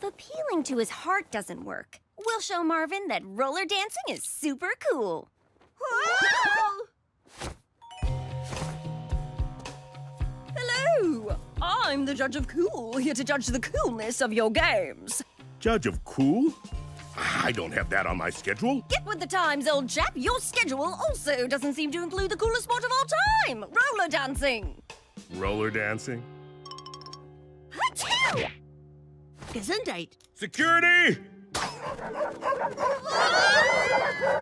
If appealing to his heart doesn't work, we'll show Marvin that roller dancing is super cool. Hello! I'm the Judge of Cool, here to judge the coolness of your games. Judge of cool? I don't have that on my schedule. Get with the times, old chap. Your schedule also doesn't seem to include the coolest sport of all time, roller dancing. Roller dancing? Achoo! Gesundheit. Security!